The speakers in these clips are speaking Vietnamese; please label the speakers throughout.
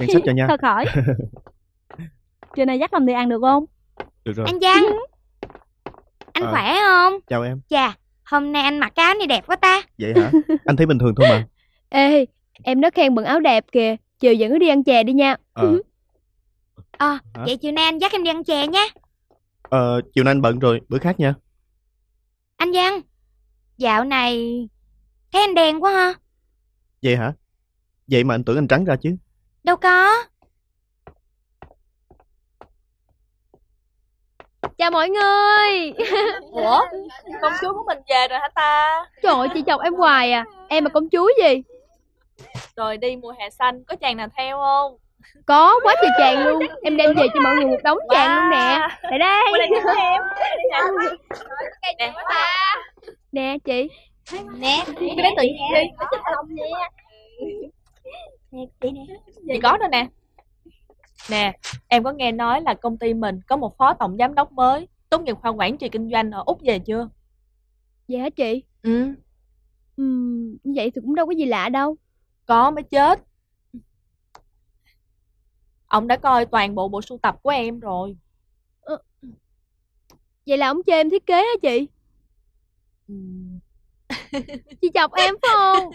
Speaker 1: Hẹn sách cho nha.
Speaker 2: Thôi khỏi. Trưa nay dắt làm đi ăn được không?
Speaker 1: Được rồi.
Speaker 3: Anh Văn, anh khỏe không?
Speaker 1: Chào em.
Speaker 3: Chà, hôm nay anh mặc cái áo này đẹp quá ta.
Speaker 1: Vậy hả? Anh thấy bình thường thôi mà.
Speaker 2: Ê, em nó khen bận áo đẹp kìa. Chiều dẫn nó đi ăn chè đi nha.
Speaker 3: Vậy chiều nay anh dắt em đi ăn chè nha.
Speaker 1: Chiều nay anh bận rồi, bữa khác nha.
Speaker 3: Anh Văn, dạo này thấy anh đen quá ha.
Speaker 1: Vậy hả? Vậy mà anh tưởng anh trắng ra chứ.
Speaker 3: Đâu có.
Speaker 2: Chào mọi người.
Speaker 4: Ủa, công chúa của mình về rồi hả ta?
Speaker 2: Trời ơi, chị chồng em hoài à. Em mà công chúa gì?
Speaker 4: Rồi đi mùa hè xanh, có chàng nào theo không?
Speaker 2: Có, quá trời chàng luôn. Em đem về cho mọi người một đống chàng luôn nè. Lại đây.
Speaker 4: Qua đây nhìn em. Nè,
Speaker 2: Nè chị.
Speaker 3: Nè,
Speaker 4: cái đấy tự nhiên đi. Chị có rồi nè. Nè, em có nghe nói là công ty mình có một phó tổng giám đốc mới tốt nghiệp khoa quản trị kinh doanh ở Úc về chưa?
Speaker 2: Vậy hả chị?
Speaker 4: Ừ,
Speaker 2: Vậy thì cũng đâu có gì lạ đâu.
Speaker 4: có mới chết. Ông đã coi toàn bộ bộ sưu tập của em rồi.
Speaker 2: Vậy là ông chê em thiết kế hả chị? Chị chọc em phải không?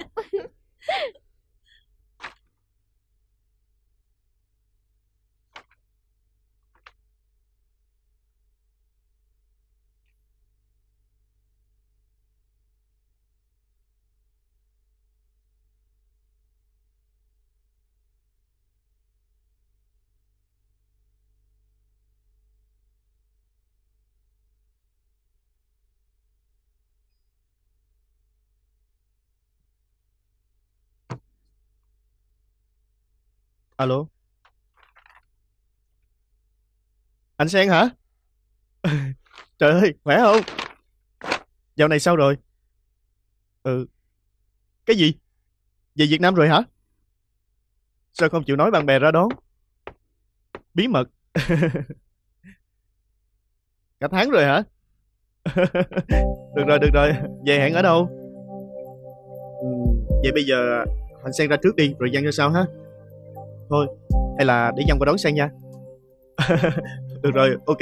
Speaker 1: Alo. Anh Sen hả? Trời ơi, khỏe không? Dạo này sao rồi? Cái gì? Về Việt Nam rồi hả? Sao không chịu nói bạn bè ra đón? Bí mật. Cả tháng rồi hả? Được rồi. Về hẹn ở đâu? Vậy bây giờ anh Sen ra trước đi, rồi Giang ra sau ha. Thôi, hay là để Giang qua đón Sen nha. Được rồi, ok.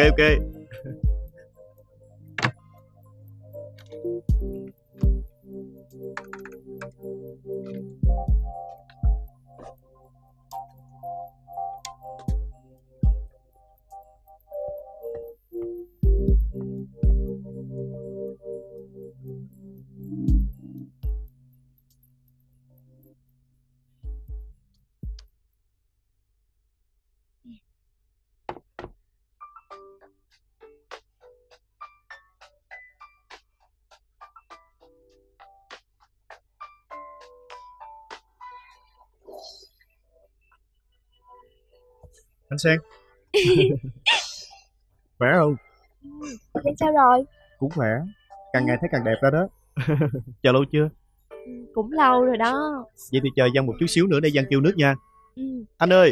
Speaker 1: Anh Sen. Khỏe không?
Speaker 4: Thế sao rồi?
Speaker 1: Cũng khỏe. Càng ngày thấy càng đẹp ra đó. Chờ lâu chưa?
Speaker 4: Cũng lâu rồi đó.
Speaker 1: Vậy thì chờ Giang một chút xíu nữa để Giang kêu nước nha. Anh ơi.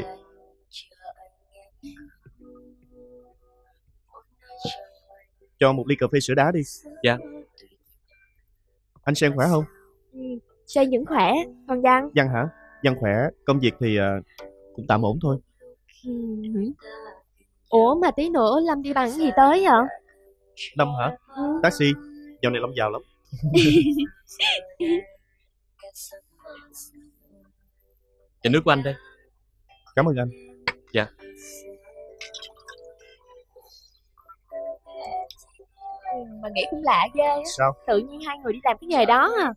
Speaker 1: Cho một ly cà phê sữa đá đi.
Speaker 5: Dạ.
Speaker 1: Anh Sen khỏe không?
Speaker 4: Sen vẫn khỏe, còn Văn?
Speaker 1: Giang hả? Giang khỏe. Công việc thì cũng tạm ổn thôi.
Speaker 4: Ủa mà tí nữa Lâm đi bằng cái gì tới vậy?
Speaker 1: Lâm hả? Taxi. Dạo này Lâm giàu lắm.
Speaker 5: Chai nước của anh đây.
Speaker 1: Cảm ơn anh.
Speaker 5: Dạ.
Speaker 4: Mà nghĩ cũng lạ ghê á.
Speaker 1: Sao?
Speaker 4: Tự nhiên hai người đi làm cái nghề đó à.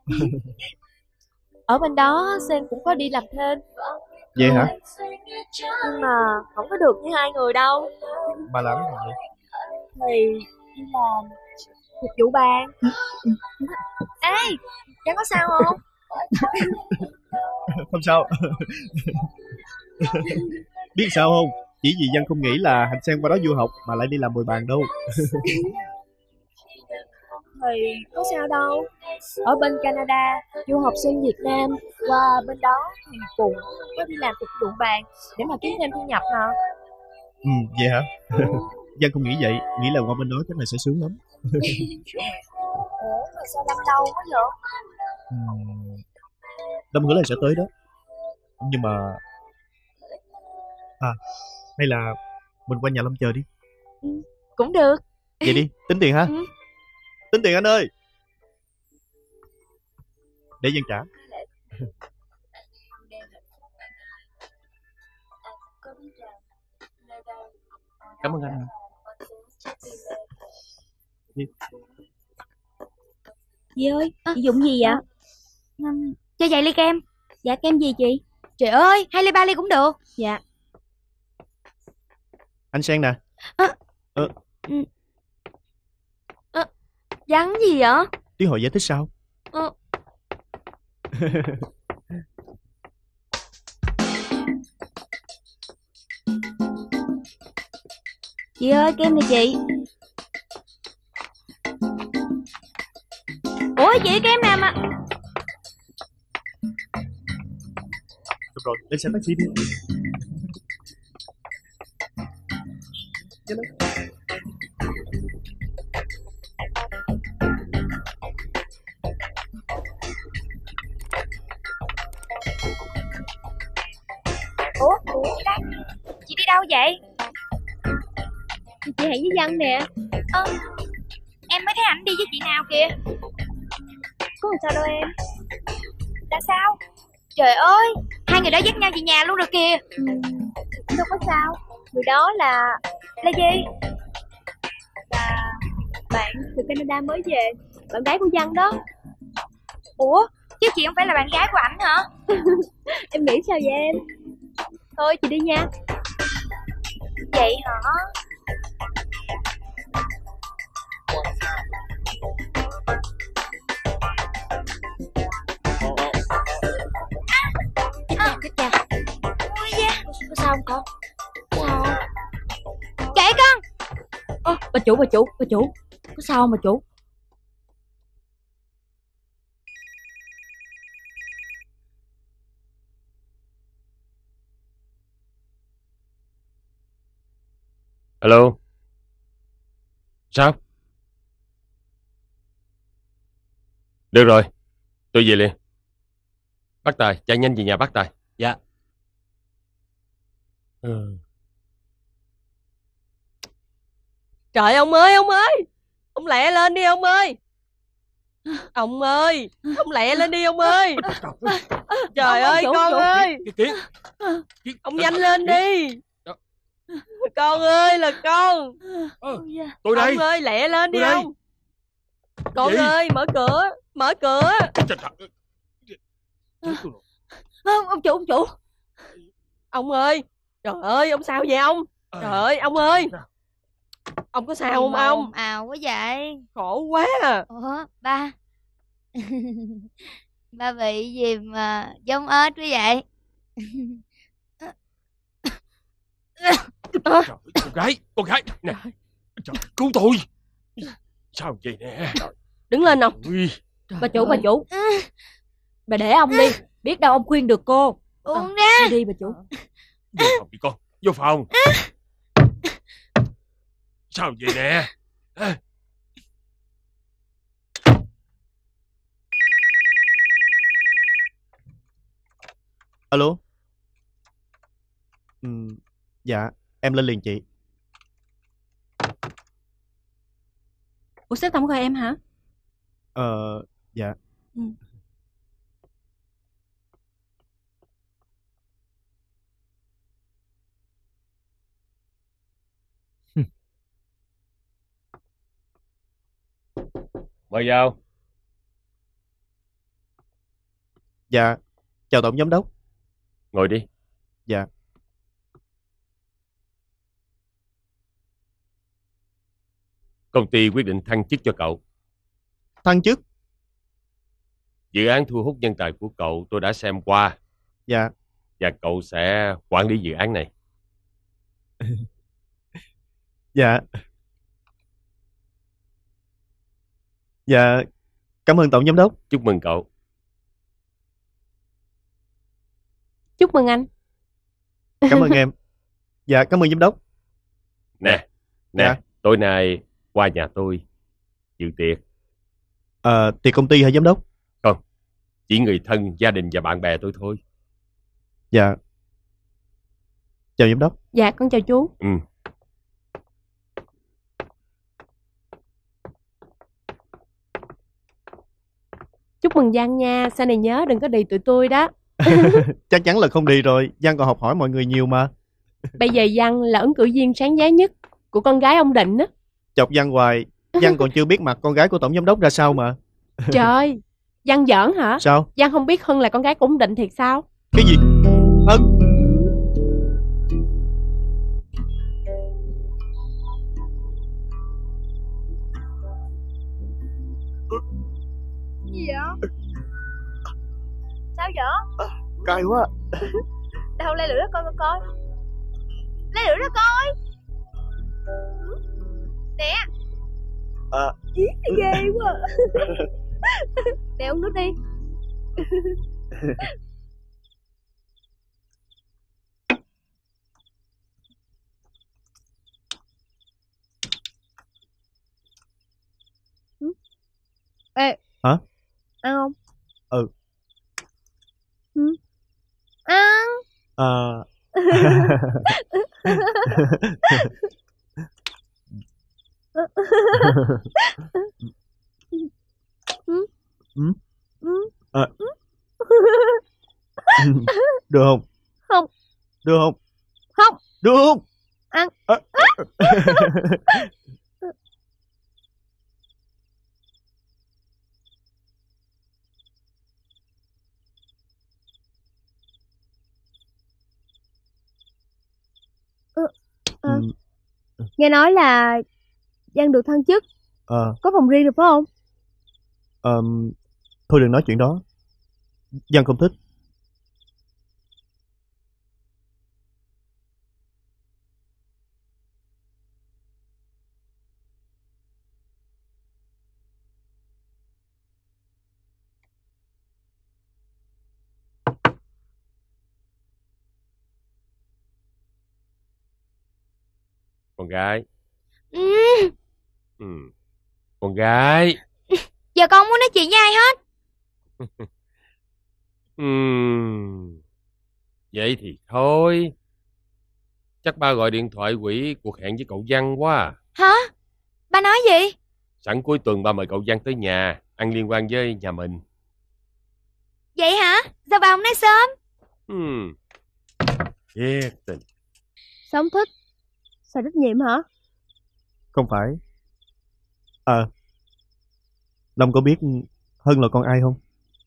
Speaker 4: Ở bên đó Sen cũng có đi làm thêm.
Speaker 1: Vậy hả?
Speaker 4: Nhưng mà không có được như hai người đâu.
Speaker 1: Bà làm cái gì?
Speaker 4: Thì đi làm phục vụ bàn. Ê, Giang có sao không?
Speaker 1: Không sao. Biết sao không? Chỉ vì Giang không nghĩ là Hạnh Sen qua đó du học mà lại đi làm bồi bàn đâu.
Speaker 4: Thì có sao đâu. Ở bên Canada du học sinh Việt Nam qua bên đó thì cũng có đi làm phục vụ bàn để mà kiếm thêm thu nhập mà.
Speaker 1: Vậy hả? Giang không nghĩ vậy. Nghĩ là qua bên đó chắc là sẽ sướng lắm.
Speaker 4: Ủa mà sao Lâm lâu quá vậy?
Speaker 1: Lâm hứa là sẽ tới đó. Nhưng mà Hay là mình qua nhà Lâm chờ đi.
Speaker 4: Cũng được.
Speaker 1: Vậy đi, tính tiền ha. Tính tiền anh ơi. Để Giang trả.
Speaker 5: Cảm ơn anh.
Speaker 4: Dì ơi, chị dùng gì vậy?
Speaker 3: Cho vài ly kem.
Speaker 4: Dạ kem gì chị?
Speaker 3: Trời ơi, 2 ly 3 ly cũng được.
Speaker 4: Dạ.
Speaker 1: Anh Sen nè.
Speaker 4: Vắng gì vậy?
Speaker 1: Tiếng hội giải thích sao?
Speaker 4: Chị ơi, kem này chị. Ủa chị, kem nào mà...
Speaker 1: Được rồi, lên xe taxi đi.
Speaker 3: Ủa, chị đi đâu vậy?
Speaker 4: Chị hẹn với Văn nè.
Speaker 3: Em mới thấy ảnh đi với chị nào kìa.
Speaker 4: Có làm sao đâu em.
Speaker 3: Là sao? Trời ơi, hai người đó dắt nhau về nhà luôn rồi kìa.
Speaker 4: Đâu có sao. Người đó là gì? Là bạn từ Canada mới về. Bạn gái của Văn đó.
Speaker 3: Ủa, chứ chị không phải là bạn gái của ảnh hả?
Speaker 4: Em nghĩ sao vậy em? Thôi chị đi nha.
Speaker 3: Vậy hả?
Speaker 4: Chết cha.
Speaker 3: Ui da.
Speaker 4: Có sao không con? Sao không?
Speaker 3: Kệ con.
Speaker 4: Bà chủ. Có sao không bà chủ?
Speaker 5: Alo. Sao? Được rồi, tôi về liền. Bác Tài, chạy nhanh về nhà bác Tài. Dạ.
Speaker 6: Trời ông ơi, ông lẹ lên đi ông ơi. Ông ơi, ông lẹ lên đi ông ơi. Trời ơi con ơi, ông nhanh lên đi. Con ơi là con.
Speaker 5: Tôi đây.
Speaker 6: Ông ơi lẹ lên đi
Speaker 5: Tôi đây.
Speaker 6: ông. Con ơi mở cửa.
Speaker 4: Ông chủ.
Speaker 6: Ông ơi, trời ơi ông sao vậy ông? Trời ơi ông ơi. Ông có sao không ông?
Speaker 3: Ồn ào quá vậy.
Speaker 6: Khổ quá à.
Speaker 3: Ủa, ba. Ba bị gì mà giống ếch quá vậy?
Speaker 5: Con gái nè. Trời, cứu tôi. Sao vậy nè?
Speaker 6: Đứng lên ông.
Speaker 4: Bà chủ. Bà để ông đi. Biết đâu ông khuyên được cô.
Speaker 3: Uống ra.
Speaker 4: Đi bà chủ.
Speaker 5: Vô phòng đi con. Vô phòng. Sao vậy nè?
Speaker 1: Alo. Dạ, em lên liền chị.
Speaker 4: Ủa sếp không gọi em hả?
Speaker 1: Dạ.
Speaker 5: Mời vào.
Speaker 1: Dạ, chào tổng giám đốc.
Speaker 5: Ngồi đi.
Speaker 1: Dạ.
Speaker 5: Công ty quyết định thăng chức cho cậu.
Speaker 1: Thăng chức?
Speaker 5: Dự án thu hút nhân tài của cậu tôi đã xem qua.
Speaker 1: Dạ.
Speaker 5: Và cậu sẽ quản lý dự án này.
Speaker 1: Dạ. Dạ, cảm ơn tổng giám đốc.
Speaker 5: Chúc mừng cậu.
Speaker 4: Chúc mừng anh.
Speaker 1: Cảm ơn em. Dạ, cảm ơn giám đốc.
Speaker 5: Nè,
Speaker 1: Dạ.
Speaker 5: tối nay qua nhà tôi dự tiệc.
Speaker 1: Tiệc công ty hả giám đốc?
Speaker 5: Không, chỉ người thân, gia đình và bạn bè tôi thôi.
Speaker 1: Dạ. Chào giám đốc.
Speaker 2: Dạ con chào chú.
Speaker 5: Ừ.
Speaker 2: Chúc mừng Giang nha, sau này nhớ đừng có đì tụi tôi đó.
Speaker 1: Chắc chắn là không đi rồi, Giang còn học hỏi mọi người nhiều mà.
Speaker 2: Bây giờ Giang là ứng cử viên sáng giá nhất của con gái ông Định á.
Speaker 1: Chọc Giang hoài, Giang còn chưa biết mặt con gái của tổng giám đốc ra sao mà.
Speaker 2: Trời, Giang giỡn hả?
Speaker 1: Sao?
Speaker 2: Giang không biết Hân là con gái của ông Định thiệt sao?
Speaker 1: Cái gì? Hân?
Speaker 4: Gì vậy? Sao vậy?
Speaker 1: Cay quá.
Speaker 4: Đâu lấy lửa đó coi. Lấy lửa đó coi. Nè. Ý ghê quá. Nè uống nước đi. Ê.
Speaker 1: Hả?
Speaker 4: Ăn không?
Speaker 1: Ừ.
Speaker 4: Ăn.
Speaker 1: Được không?
Speaker 4: Không.
Speaker 1: Được không?
Speaker 4: Không.
Speaker 1: Được không?
Speaker 4: Ăn. Nghe nói là Giang được thăng chức, có phòng riêng rồi phải không?
Speaker 1: Thôi đừng nói chuyện đó, Giang không thích.
Speaker 5: Con gái. Con gái.
Speaker 3: Giờ con không muốn nói chuyện với ai hết.
Speaker 5: Vậy thì thôi. Chắc ba gọi điện thoại hủy cuộc hẹn với cậu Văn quá à.
Speaker 3: Hả? Ba nói gì?
Speaker 5: Sẵn cuối tuần ba mời cậu Văn tới nhà ăn liên quan với nhà mình.
Speaker 3: Vậy hả? Sao ba không nói sớm?
Speaker 5: Thiệt tình.
Speaker 4: Sao không thích? Sao trách nhiệm hả?
Speaker 1: Không phải. Long có biết Hân là con ai không?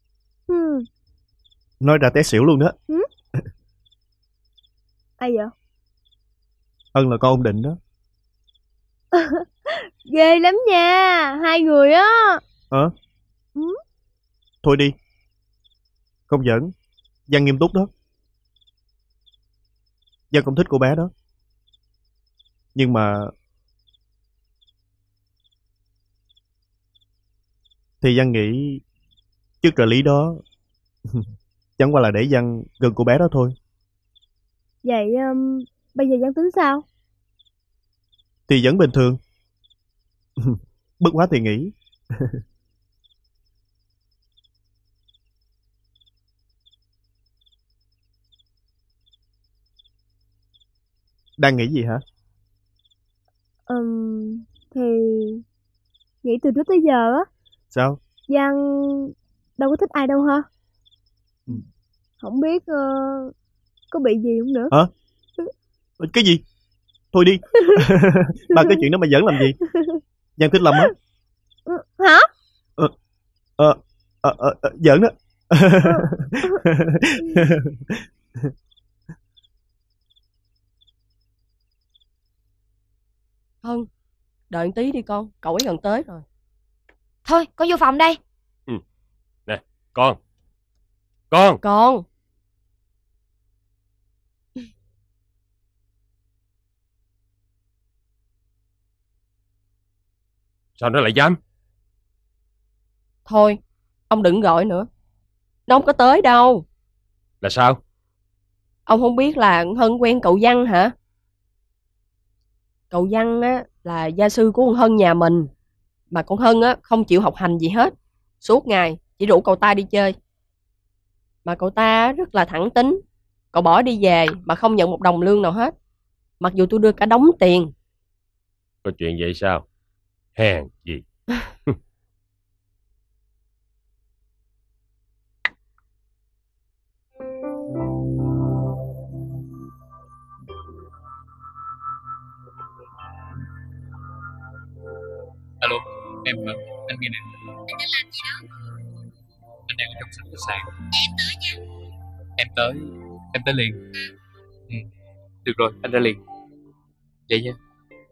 Speaker 1: Nói ra té xỉu luôn đó.
Speaker 4: Ai vậy?
Speaker 1: Hân là con ông Định đó.
Speaker 4: Ghê lắm nha, hai người á.
Speaker 1: Thôi đi. Không giỡn, Giang nghiêm túc đó. Giang không thích cô bé đó. Nhưng mà thì Giang nghĩ chức trợ lý đó chẳng qua là để Giang gần cô bé đó thôi.
Speaker 4: Vậy bây giờ Giang tính sao?
Speaker 1: Thì vẫn bình thường. Bất quá thì nghĩ. Đang nghĩ gì hả?
Speaker 4: Thì nghĩ từ trước tới giờ á.
Speaker 1: Sao?
Speaker 4: Giang đâu có thích ai đâu ha. Không biết có bị gì không nữa.
Speaker 1: Hả? Cái gì? Thôi đi. Ba cái chuyện đó mà giỡn làm gì? Giang thích Lâm á.
Speaker 4: Hả?
Speaker 1: Giỡn đó.
Speaker 6: Hân, đợi một tí đi con, cậu ấy gần tới rồi.
Speaker 3: Thôi con vô phòng đây.
Speaker 5: Nè con. Sao nó lại dám?
Speaker 6: Thôi, ông đừng gọi nữa. Nó không có tới đâu.
Speaker 5: Là sao?
Speaker 6: Ông không biết là Hân quen cậu Văn hả? Cậu Văn á là gia sư của con Hân nhà mình. Mà con Hân á không chịu học hành gì hết. Suốt ngày chỉ rủ cậu ta đi chơi. Mà cậu ta rất là thẳng tính. Cậu bỏ đi về mà không nhận một đồng lương nào hết. Mặc dù tôi đưa cả đống tiền.
Speaker 5: Có chuyện vậy sao? Hèn gì.
Speaker 7: Alo, em hả? Anh nghe nè. Anh đang làm gì đó? Anh đang ở trong sảnh khách sạn. Em tới nha. Em tới liền. Ừ, được rồi, anh ra liền. Vậy nha.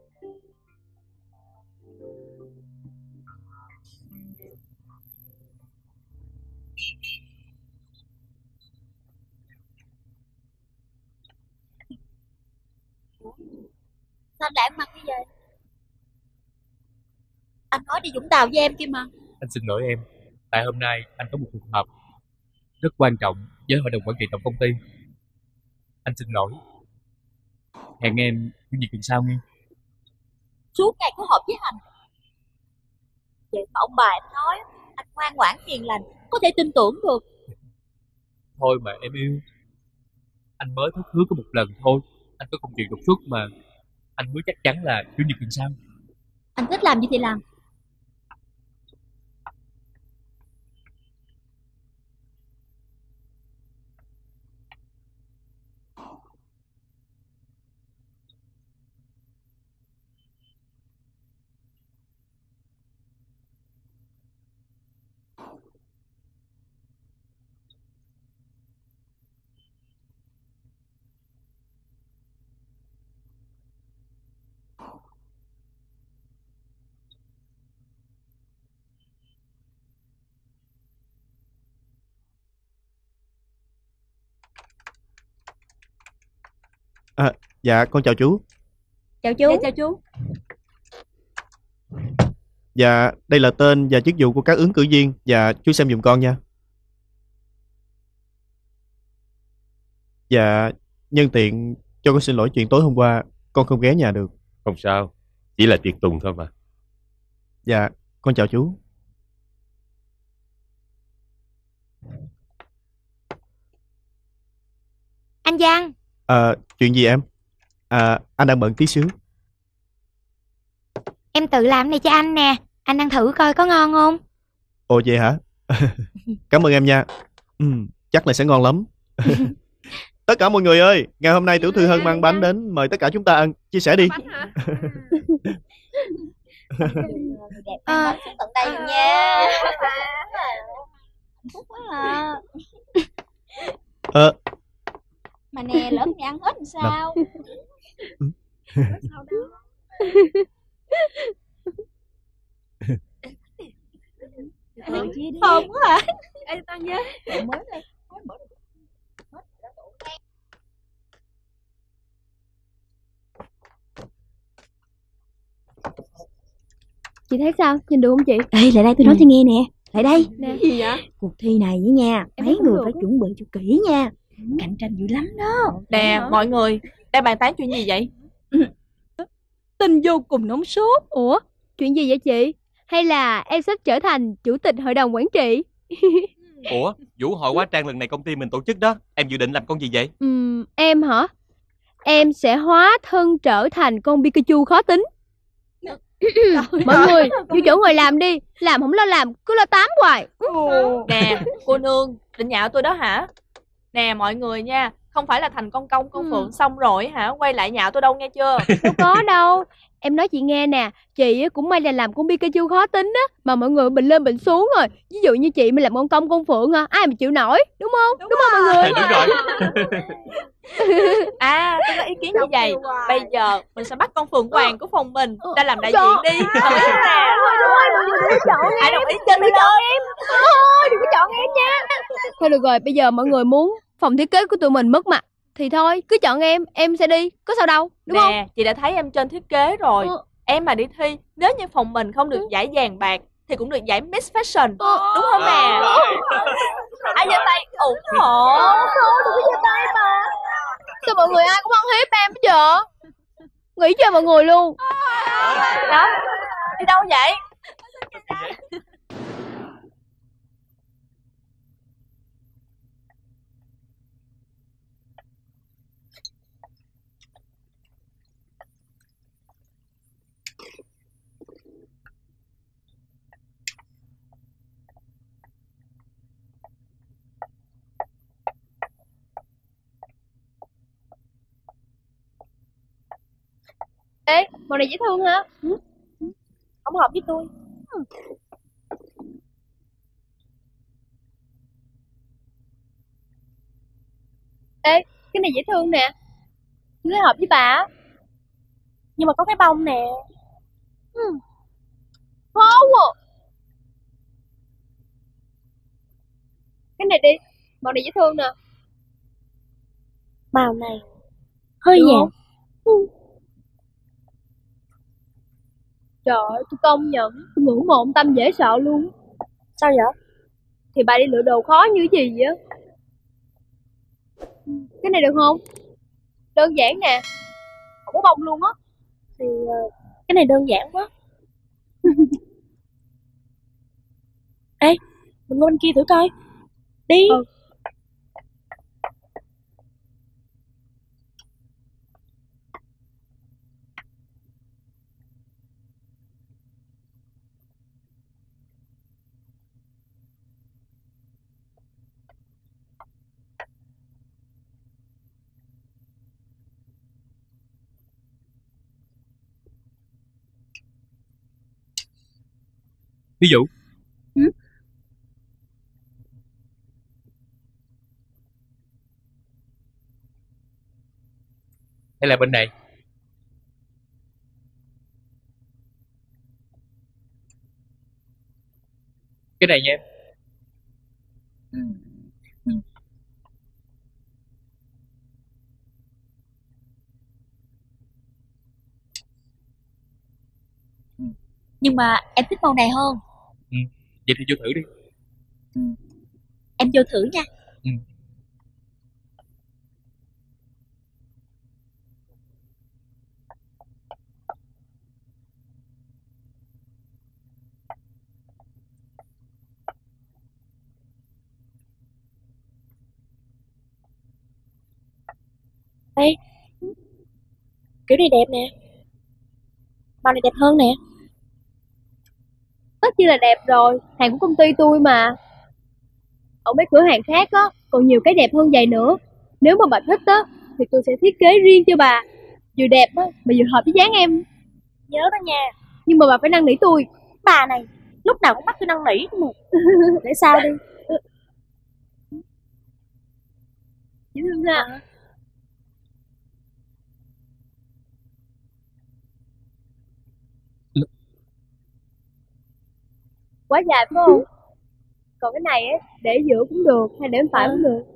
Speaker 8: Sao anh lại ăn mặc như vậy? Anh nói đi Vũng Tàu với em kia mà.
Speaker 7: Anh xin lỗi em. Tại hôm nay anh có một cuộc họp rất quan trọng với hội đồng quản trị tổng công ty. Anh xin lỗi. Hẹn em những gì tuần sau nghe.
Speaker 8: Suốt ngày có họp với anh. Vậy mà ông bà anh nói anh ngoan ngoãn hiền lành, có thể tin tưởng được.
Speaker 7: Thôi mà em yêu. Anh mới thất hứa có một lần thôi. Anh có công việc đột xuất mà. Anh hứa chắc chắn là chủ nhật tuần sau.
Speaker 8: Anh thích làm gì thì làm.
Speaker 1: Dạ con chào chú.
Speaker 4: Chào chú.
Speaker 6: Dạ, chào chú.
Speaker 1: Dạ đây là tên và chức vụ của các ứng cử viên. Dạ chú xem giùm con nha. Dạ nhân tiện cho con xin lỗi chuyện tối hôm qua con không ghé nhà được.
Speaker 5: Không sao, chỉ là tiệc tùng thôi mà.
Speaker 1: Dạ con chào chú.
Speaker 3: Anh Giang.
Speaker 1: Chuyện gì em? Anh đang bận tí xíu.
Speaker 3: Em tự làm này cho anh nè. Anh ăn thử coi có ngon không?
Speaker 1: Ồ vậy hả? Cảm ơn em nha. Chắc là sẽ ngon lắm. Tất cả mọi người ơi, ngày hôm nay tiểu thư Hân mang bánh đến, mời tất cả chúng ta ăn, chia sẻ đi.
Speaker 8: Đẹp bánh xuống tận đây nha. Hạnh phúc quá à. Mà nè, lỡ mày ăn hết làm sao? Sao đó? Thơm quá hả?
Speaker 4: Ê, tao nhớ.
Speaker 8: Mới đây.
Speaker 2: Chị thấy sao? Nhìn được không chị?
Speaker 9: Ê, lại đây tôi nói cho nghe nè. Lại đây.
Speaker 2: Nè.
Speaker 4: Gì vậy?
Speaker 9: Cuộc thi này với nha,
Speaker 2: Em
Speaker 9: mấy
Speaker 2: thấy cũng
Speaker 9: người
Speaker 2: được
Speaker 9: phải
Speaker 2: á.
Speaker 9: chuẩn bị cho kỹ nha. Cạnh tranh dữ lắm đó.
Speaker 6: Nè, mọi người đang bàn tán chuyện gì vậy?
Speaker 2: Tin vô cùng nóng sốt. Ủa? Chuyện gì vậy chị? Hay là em sắp trở thành chủ tịch hội đồng quản trị?
Speaker 5: Ủa, vũ hội hóa trang lần này công ty mình tổ chức đó. Em dự định làm con gì vậy?
Speaker 2: Em hả? Em sẽ hóa thân trở thành con Pikachu khó tính. Mọi người, vô chỗ ngồi làm đi. Làm không lo làm, cứ lo tám hoài.
Speaker 6: Nè, cô nương, định nhạo tôi đó hả? Nè mọi người nha, không phải là thành con công con phượng xong rồi hả, quay lại nhạo tôi đâu nghe chưa?
Speaker 2: Đâu có đâu. Em nói chị nghe nè, chị cũng may là làm con Pikachu khó tính á, mà mọi người bệnh lên bệnh xuống rồi. Ví dụ như chị mà làm con công con phượng hả, ai mà chịu nổi, đúng không? Đúng không mọi người?
Speaker 5: Đúng rồi.
Speaker 6: À, tôi có ý kiến như vậy. Bây giờ mình sẽ bắt con phượng hoàng của phòng mình ra làm đại
Speaker 2: Trời.
Speaker 6: diện đi. Đồng ý không nè? Ai đồng ý trên đây
Speaker 2: Đừng có chọn em. Thôi, đừng có chọn em nha. Thôi được rồi, bây giờ mọi người muốn phòng thiết kế của tụi mình mất mặt thì thôi, cứ chọn em sẽ đi, có sao đâu, đúng không?
Speaker 6: Nè, chị đã thấy em trên thiết kế rồi. Em mà đi thi, nếu như phòng mình không được giải vàng bạc thì cũng được giải Miss Fashion. Đúng không nè? Ai giơ tay ủng hộ.
Speaker 2: Thôi, đừng có giơ tay mà. Sao mọi người ai cũng ăn hiếp em hết giờ? Nghĩ cho mọi người luôn.
Speaker 6: Đó, đi đâu vậy?
Speaker 2: Màu này dễ thương hả?
Speaker 4: Không hợp với tôi.
Speaker 2: Ê, cái này dễ thương nè. Tôi thấy hợp với bà á.
Speaker 4: Nhưng mà có cái bông nè.
Speaker 2: Khó quá. Cái này đi. Màu này dễ thương nè.
Speaker 4: Màu này hơi nhạt.
Speaker 2: Trời ơi, tôi công nhận, tôi ngưỡng mộ ông Tâm dễ sợ luôn.
Speaker 4: Sao vậy?
Speaker 2: Thì bà đi lựa đồ khó như cái gì vậy? Cái này được không? Đơn giản nè. Không có bông luôn á.
Speaker 4: Thì cái này đơn giản quá. Ê, mình qua bên kia thử coi. Đi.
Speaker 7: Ví dụ. Hay là bên này? Cái này nha em.
Speaker 8: Nhưng mà em thích màu này hơn.
Speaker 7: Vậy thì vô thử đi.
Speaker 8: Em vô thử nha.
Speaker 4: Ê, kiểu này đẹp nè. Màu này đẹp hơn nè.
Speaker 2: Tất nhiên là đẹp rồi, hàng của công ty tôi mà. Ở mấy cửa hàng khác á, còn nhiều cái đẹp hơn vậy nữa. Nếu mà bà thích á, thì tôi sẽ thiết kế riêng cho bà. Vừa đẹp á, mà vừa hợp với dáng em.
Speaker 4: Nhớ đó nha.
Speaker 2: Nhưng mà bà phải năn nỉ tôi.
Speaker 4: Bà này, lúc nào cũng bắt tôi năn nỉ mà. Để sao đi.
Speaker 2: Dễ thương ha. Quá dài phải không? Còn cái này á, để giữa cũng được, hay để bên phải cũng được.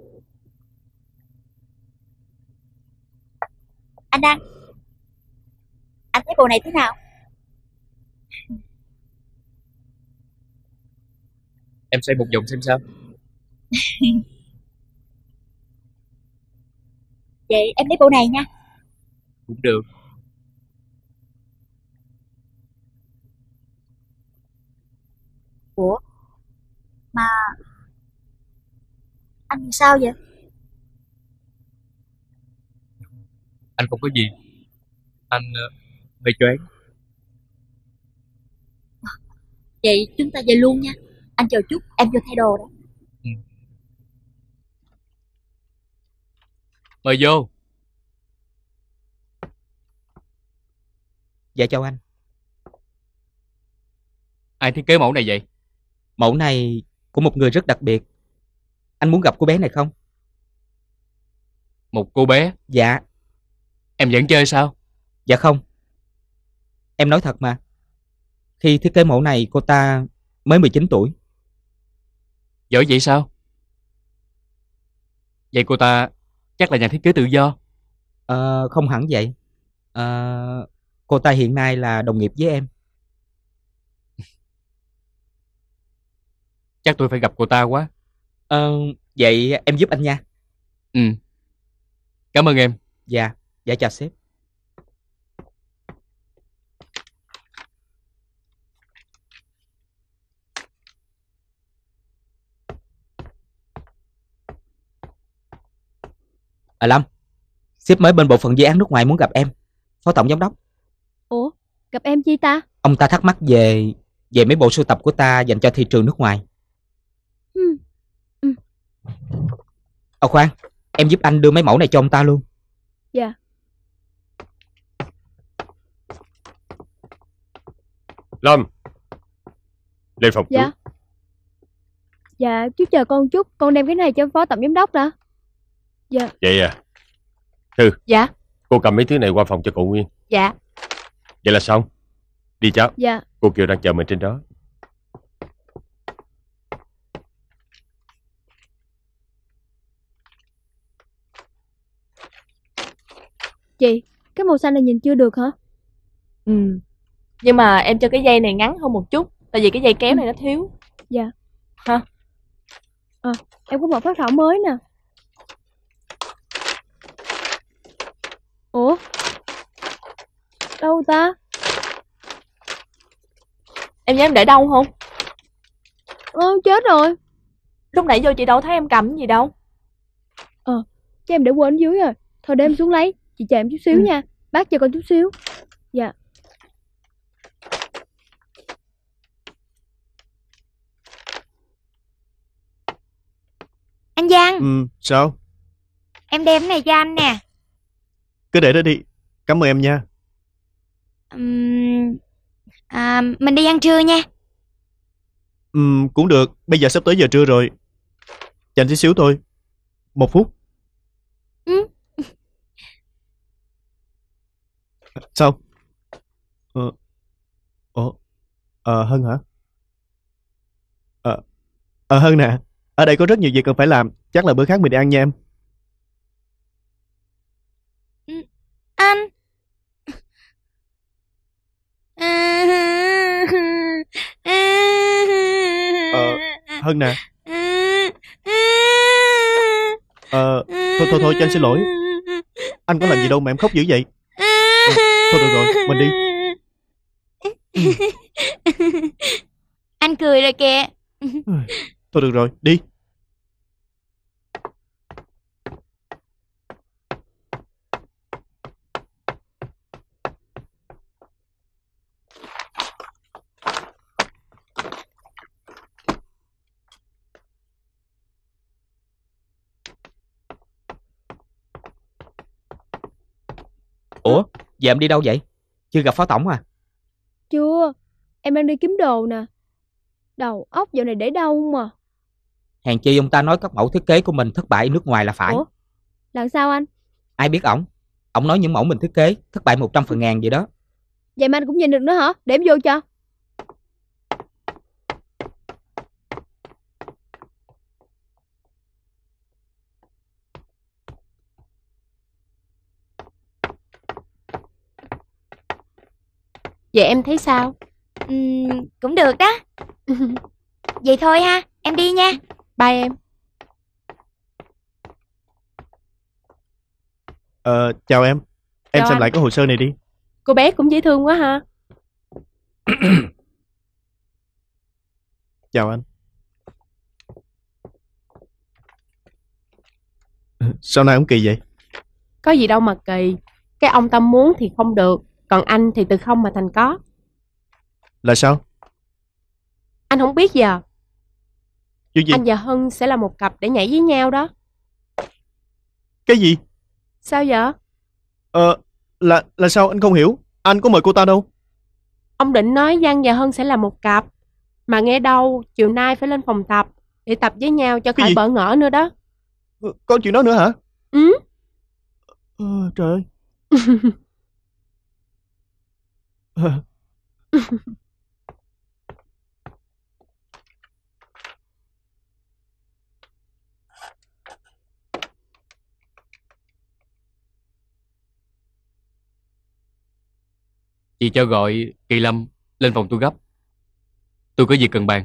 Speaker 8: Anh Đăng, anh thấy bộ này thế nào?
Speaker 7: Em xem một vòng xem sao.
Speaker 8: Vậy em lấy bộ này nha.
Speaker 7: Cũng được.
Speaker 8: Ủa? Mà anh sao vậy?
Speaker 7: Anh không có gì. Anh hơi choáng.
Speaker 8: Vậy chúng ta về luôn nha. Anh chờ chút, em vô thay đồ đó.
Speaker 7: Mời vô.
Speaker 10: Dạ chào anh.
Speaker 7: Ai thiết kế mẫu này vậy?
Speaker 10: Mẫu này của một người rất đặc biệt. Anh muốn gặp cô bé này không?
Speaker 7: Một cô bé?
Speaker 10: Dạ.
Speaker 7: Em vẫn chơi sao?
Speaker 10: Dạ không. Em nói thật mà. Khi thiết kế mẫu này cô ta mới 19 tuổi.
Speaker 7: Giỏi vậy sao? Vậy cô ta chắc là nhà thiết kế tự do.
Speaker 10: Không hẳn vậy. Cô ta hiện nay là đồng nghiệp với em.
Speaker 7: Chắc tôi phải gặp cô ta quá.
Speaker 10: Vậy em giúp anh nha.
Speaker 7: Cảm ơn em.
Speaker 10: Dạ, dạ chào sếp. Lâm, sếp mới bên bộ phận dự án nước ngoài muốn gặp em. Phó tổng giám đốc.
Speaker 2: Ủa, gặp em chi ta?
Speaker 10: Ông ta thắc mắc về mấy bộ sưu tập của ta dành cho thị trường nước ngoài. Khoan, em giúp anh đưa mấy mẫu này cho ông ta luôn.
Speaker 2: Dạ.
Speaker 5: Lâm, lên phòng
Speaker 2: Dạ.
Speaker 5: trước.
Speaker 2: Dạ, chú chờ con chút, con đem cái này cho phó tổng giám đốc đã. Dạ.
Speaker 5: Vậy à? Thư.
Speaker 6: Dạ.
Speaker 5: Cô cầm mấy thứ này qua phòng cho cậu Nguyên.
Speaker 6: Dạ.
Speaker 5: Vậy là xong. Đi cháu.
Speaker 2: Dạ.
Speaker 5: Cô Kiều đang chờ mình trên đó.
Speaker 2: Chị, cái màu xanh này nhìn chưa được hả?
Speaker 4: Ừ. Nhưng mà em cho cái dây này ngắn hơn một chút, tại vì cái dây kéo này nó thiếu.
Speaker 2: Dạ.
Speaker 4: Hả?
Speaker 2: Em có một phát thảo mới nè. Ủa? Đâu ta?
Speaker 4: Em nhớ em để đâu không?
Speaker 2: Chết rồi.
Speaker 4: Lúc nãy vô chị đâu thấy em cầm cái gì đâu.
Speaker 2: Chứ em để quên ở dưới rồi. Thôi để em xuống lấy. Chị chờ em chút xíu nha. Bác chờ con chút xíu. Dạ.
Speaker 3: Anh Văn,
Speaker 1: Sao?
Speaker 3: em đem cái này cho anh nè.
Speaker 1: Cứ để đó đi. Cảm ơn em nha.
Speaker 3: Mình đi ăn trưa nha.
Speaker 1: Cũng được. Bây giờ sắp tới giờ trưa rồi. Chờ anh tí xíu thôi. 1 phút. Sao? Hân hả? Hân nè. Ở đây có rất nhiều việc cần phải làm. Chắc là bữa khác mình đi ăn nha em.
Speaker 3: Anh.
Speaker 1: Hân nè. Thôi cho anh xin lỗi. Anh có làm gì đâu mà em khóc dữ vậy. Thôi được rồi, mình đi.
Speaker 3: Anh cười rồi kìa.
Speaker 1: Thôi được rồi, đi.
Speaker 10: Ủa, giờ em đi đâu vậy? Chưa gặp phó tổng à?
Speaker 2: Chưa. Em đang đi kiếm đồ nè. Đầu óc dạo này để đâu mà.
Speaker 10: Hèn chi ông ta nói các mẫu thiết kế của mình thất bại nước ngoài là phải.
Speaker 2: Ủa? Làm sao anh?
Speaker 10: Ai biết ổng? Ổng nói những mẫu mình thiết kế thất bại 100% vậy đó.
Speaker 2: Vậy mà anh cũng nhìn được nữa hả? Để em vô cho.
Speaker 4: Vậy em thấy sao?
Speaker 3: Cũng được đó. Vậy thôi ha, em đi nha.
Speaker 4: Bye em.
Speaker 1: Chào em. Em
Speaker 4: Chào
Speaker 1: xem
Speaker 4: anh.
Speaker 1: lại cái hồ sơ này đi.
Speaker 4: Cô bé cũng dễ thương quá ha.
Speaker 1: Chào anh. Sao nay ông kỳ vậy?
Speaker 6: Có gì đâu mà kỳ. Cái ông Tâm muốn thì không được, còn anh thì từ không mà thành có.
Speaker 1: Là sao?
Speaker 6: Anh không biết giờ.
Speaker 1: Chuyện gì?
Speaker 6: Anh và Hân sẽ là một cặp để nhảy với nhau đó.
Speaker 1: Cái gì?
Speaker 6: Sao vậy?
Speaker 1: Là sao anh không hiểu? Anh có mời cô ta đâu.
Speaker 6: Ông định nói Văn và Hân sẽ là một cặp. Mà nghe đâu chiều nay phải lên phòng tập để tập với nhau cho khỏi bỡ ngỡ nữa đó.
Speaker 1: Có chuyện đó nữa hả? Trời ơi.
Speaker 7: Chị cho gọi Kỳ Lâm lên phòng tôi gấp. Tôi có việc cần bàn.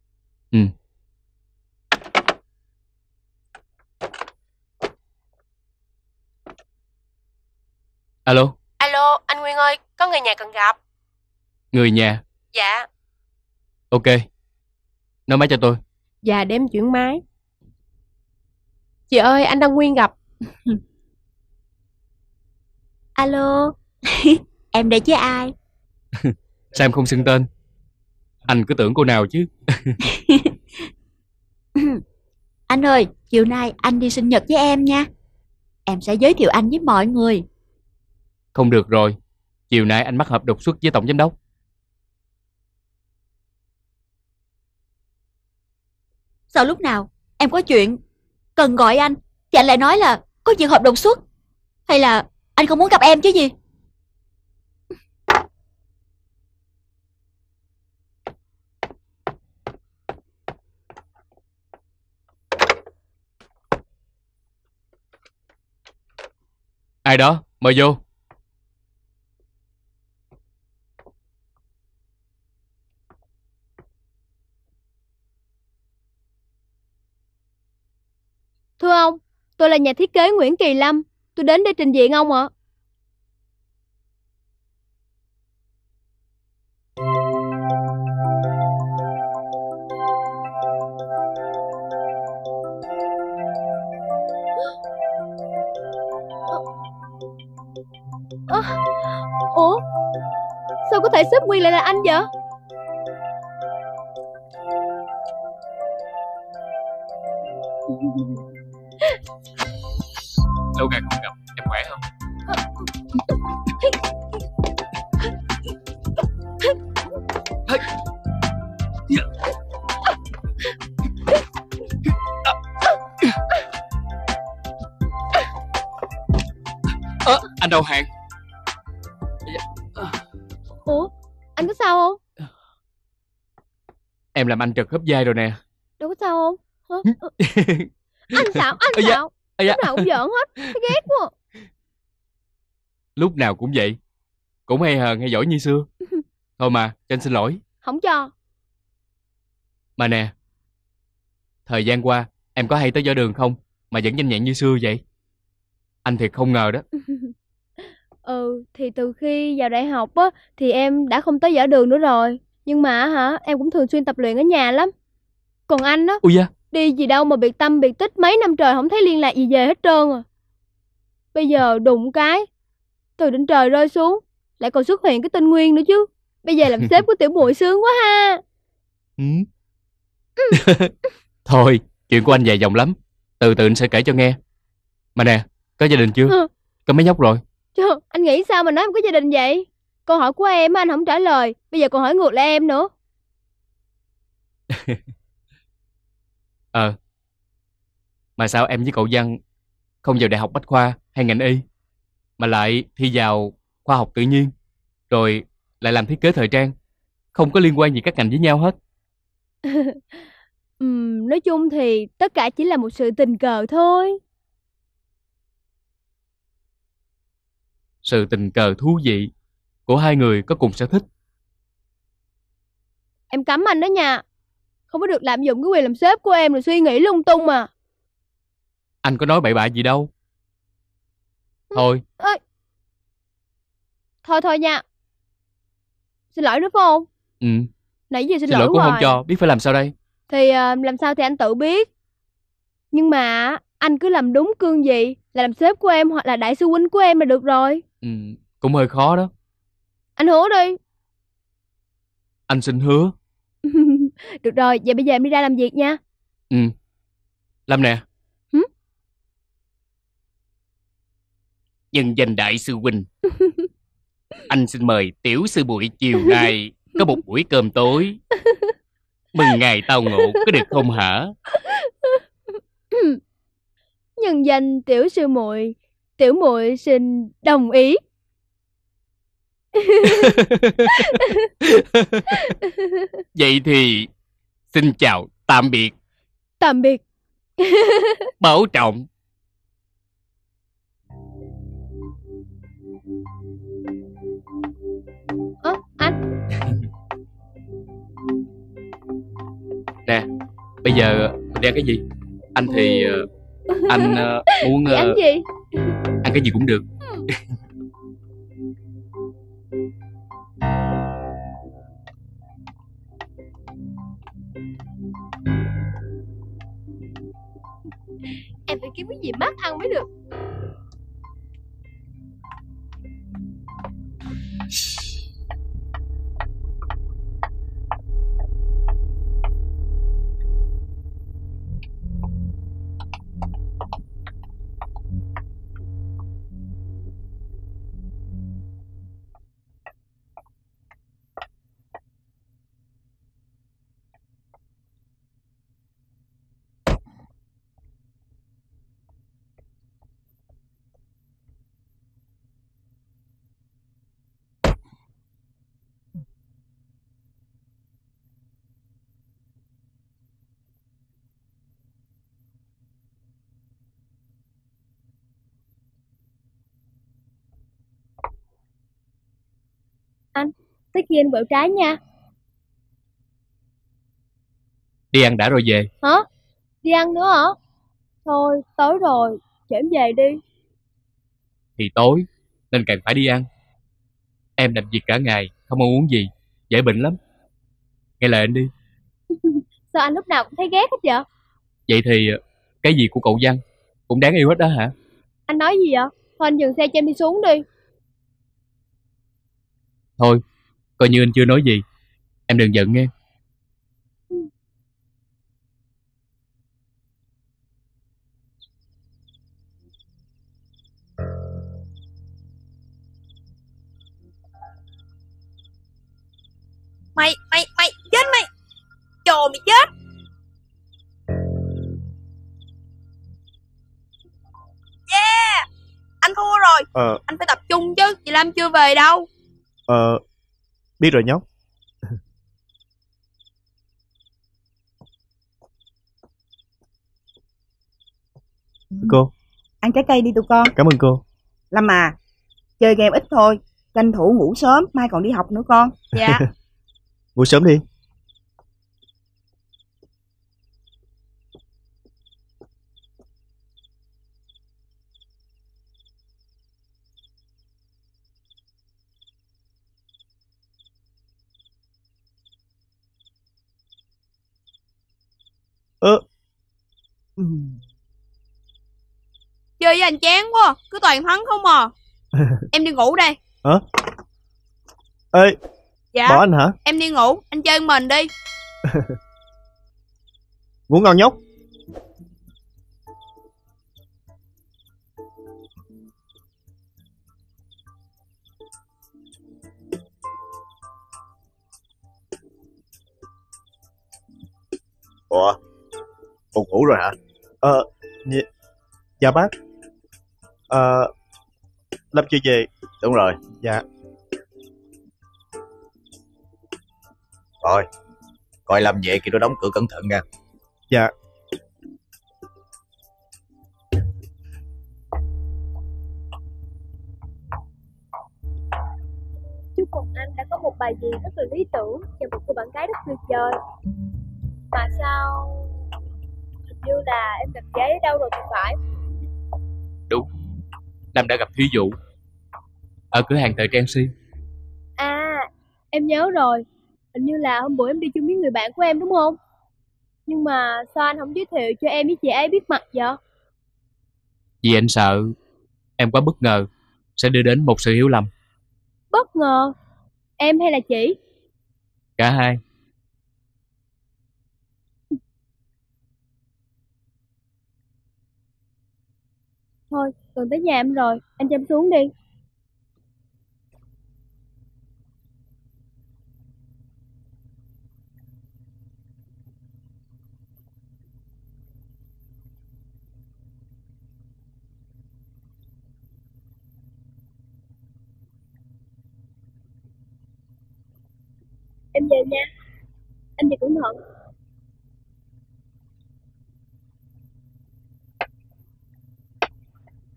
Speaker 7: Alo.
Speaker 6: Alo, anh Nguyên ơi, có người nhà cần gặp.
Speaker 7: Người nhà?
Speaker 6: Dạ.
Speaker 7: Ok. Nói máy cho tôi.
Speaker 6: Dạ, để em chuyển máy. Chị ơi, anh Đăng Nguyên gặp.
Speaker 8: Alo. Em đây chứ ai?
Speaker 7: Sao em không xưng tên? Anh cứ tưởng cô nào chứ.
Speaker 8: Anh ơi, chiều nay anh đi sinh nhật với em nha. Em sẽ giới thiệu anh với mọi người.
Speaker 7: Không được rồi. Chiều nay anh mắc hợp đột xuất với tổng giám đốc.
Speaker 8: Sao lúc nào em có chuyện cần gọi anh thì anh lại nói là có chuyện họp đột xuất? Hay là anh không muốn gặp em chứ gì?
Speaker 7: Ai đó, mời vô.
Speaker 2: Thưa ông, tôi là nhà thiết kế Nguyễn Kỳ Lâm. Tôi đến để trình diện ông ạ. Ủa? Sao có thể sếp Nguyên lại là anh vậy?
Speaker 7: Lâu ngày không gặp, em khỏe không? Anh đầu hàng.
Speaker 2: Ủa? Anh có sao không?
Speaker 7: Em làm anh trật khớp vai rồi nè.
Speaker 2: Đâu có sao không? Hả? Anh xạo, anh xạo. Lúc nào cũng giỡn hết. Thấy ghét quá.
Speaker 7: Lúc nào cũng vậy. Cũng hay hờn hay giỏi như xưa. Thôi mà, cho anh xin lỗi.
Speaker 2: Không cho.
Speaker 7: Mà nè, thời gian qua em có hay tới dở đường không mà vẫn nhanh nhẹn như xưa vậy? Anh thiệt không ngờ đó.
Speaker 2: Thì từ khi vào đại học á thì em đã không tới dở đường nữa rồi. Nhưng mà em cũng thường xuyên tập luyện ở nhà lắm. Còn anh á,
Speaker 7: Ui da,
Speaker 2: đi gì đâu mà biệt tâm biệt tích mấy năm trời không thấy liên lạc gì về hết trơn à. Bây giờ đụng cái từ trên trời rơi xuống, lại còn xuất hiện cái tên Nguyên nữa chứ. Bây giờ làm sếp của tiểu muội sướng quá ha.
Speaker 7: Thôi, chuyện của anh dài dòng lắm. Từ từ anh sẽ kể cho nghe. Mà nè, có gia đình chưa? Có mấy nhóc rồi?
Speaker 2: Trời, anh nghĩ sao mà nói em có gia đình vậy? Câu hỏi của em anh không trả lời, bây giờ còn hỏi ngược lại em nữa.
Speaker 7: Mà sao em với cậu Văn không vào đại học Bách Khoa hay ngành y, mà lại thi vào khoa học tự nhiên, rồi lại làm thiết kế thời trang, không có liên quan gì các ngành với nhau hết?
Speaker 2: Nói chung thì tất cả chỉ là một sự tình cờ thôi.
Speaker 7: Sự tình cờ thú vị của hai người có cùng sở thích.
Speaker 2: Em cấm anh đó nha. Không có được lạm dụng cái quyền làm sếp của em rồi suy nghĩ lung tung mà.
Speaker 7: Anh có nói bậy bạ gì đâu. Thôi.
Speaker 2: Thôi nha. Xin lỗi nữa phải không? Nãy giờ xin lỗi
Speaker 7: cũng
Speaker 2: hoài.
Speaker 7: không cho, biết phải làm sao đây?
Speaker 2: Thì làm sao thì anh tự biết. Nhưng mà anh cứ làm đúng cương vị là làm sếp của em hoặc là đại sư huynh của em là được rồi.
Speaker 7: Cũng hơi khó đó.
Speaker 2: Anh hứa đi.
Speaker 7: Anh xin hứa.
Speaker 2: Được rồi, vậy bây giờ em đi ra làm việc nha.
Speaker 7: Lâm nè. Nhân danh đại sư huynh, anh xin mời tiểu sư muội chiều nay có một buổi cơm tối. Mừng ngày tao ngộ, có được không hả?
Speaker 2: Nhân danh tiểu sư muội, tiểu muội xin đồng ý.
Speaker 7: Vậy thì xin chào tạm biệt.
Speaker 2: Tạm biệt.
Speaker 7: Bảo trọng.
Speaker 2: Anh.
Speaker 7: Nè, bây giờ mình đi ăn cái gì? Anh thì anh muốn
Speaker 2: Thì ăn gì?
Speaker 7: ăn cái gì cũng được.
Speaker 2: Em phải kiếm cái gì mát ăn mới được. tới khi anh quẹo trái nha.
Speaker 7: Đi ăn đã rồi về.
Speaker 2: Hả? Đi ăn nữa hả? Thôi, tối rồi, chở em về đi.
Speaker 7: Thì tối, nên càng phải đi ăn. Em làm việc cả ngày, không ăn uống gì, dễ bệnh lắm. Nghe lời anh đi.
Speaker 2: Sao anh lúc nào cũng thấy ghét hết vậy?
Speaker 7: Vậy thì cái gì của cậu Văn cũng đáng yêu hết đó hả?
Speaker 2: Anh nói gì vậy? Thôi anh dừng xe cho em đi xuống đi.
Speaker 7: Thôi, coi như anh chưa nói gì. Em đừng giận nghe.
Speaker 8: Mày chết mày. Trời mày chết. Yeah. Anh thua rồi. Anh phải tập trung chứ. Chị Lam chưa về đâu.
Speaker 1: Biết rồi nhóc. Cô.
Speaker 11: Ăn trái cây đi tụi con.
Speaker 1: Cảm ơn cô.
Speaker 11: Lâm à, chơi game ít thôi, tranh thủ ngủ sớm, mai còn đi học nữa con.
Speaker 8: Dạ.
Speaker 1: Ngủ sớm đi.
Speaker 8: Chơi với anh chán quá, cứ toàn thắng không à. Em đi ngủ đây.
Speaker 1: Hả? Ê,
Speaker 8: dạ.
Speaker 1: Bỏ anh hả?
Speaker 8: Em đi ngủ, anh chơi mình đi.
Speaker 1: Ngủ ngon nhóc. Ủa, con ngủ rồi hả? Dạ bác. Lâm chưa về. Đúng rồi. Dạ.
Speaker 12: Rồi, coi Lâm về khi nó đóng cửa cẩn thận nha.
Speaker 1: Dạ.
Speaker 2: Chúc mừng anh đã có một bài gì rất là lý tưởng và một cô bạn gái rất tuyệt vời. Mà sao hình như là em gặp giấy ở đâu rồi thì phải.
Speaker 7: Đúng, Lâm đã gặp Thúy Vũ ở cửa hàng thời trang Si.
Speaker 2: À, em nhớ rồi. Hình như là hôm bữa em đi chung với người bạn của em đúng không? Nhưng mà sao anh không giới thiệu cho em với chị ấy biết mặt vậy?
Speaker 7: Vì anh sợ em quá bất ngờ sẽ đưa đến một sự hiểu lầm.
Speaker 2: Bất ngờ? Em hay là chị?
Speaker 7: Cả hai.
Speaker 2: Thôi, gần tới nhà em rồi, anh cho em xuống đi. Em về nha. Anh đi cẩn thận.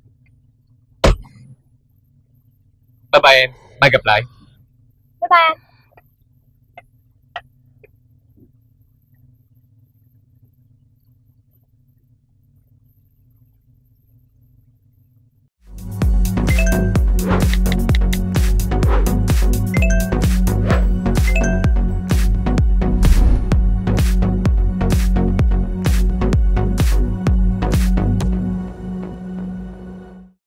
Speaker 7: Bye bye em, mai gặp lại.
Speaker 2: Bye bye.